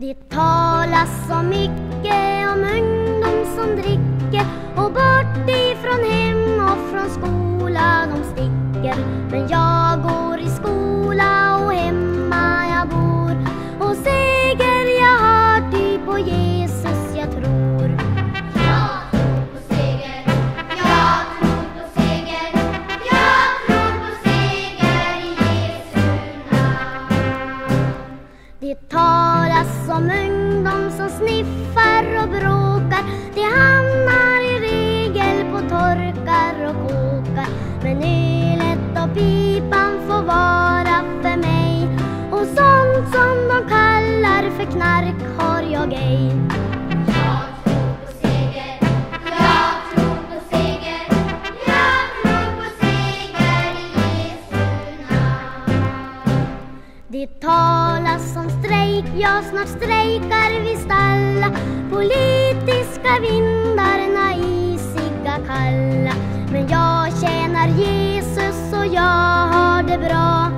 Det talas så mycket om ungdom som dricker och bort ifrån hem och från skola de sticker. Men jag går i skola och hemma jag bor och seger jag har, ty på Jesus jag tror. Jag tror på seger, jag tror på seger, jag tror på seger i Jesu namn. Det talas om ungdom som sniffar och bråkar. Det hamnar i regel på torkar och kåkar. Men ölet och pipan får vara för mig, och sånt som de kallar för knark har jag ej. Jag tror på seger, jag tror på seger, jag tror på seger i Jesu namn. Det talas om strejk, ja snart strejkar vi alla. Politiska vindarna isiga kalla. Men jag tjänar Jesus och jag har det bra.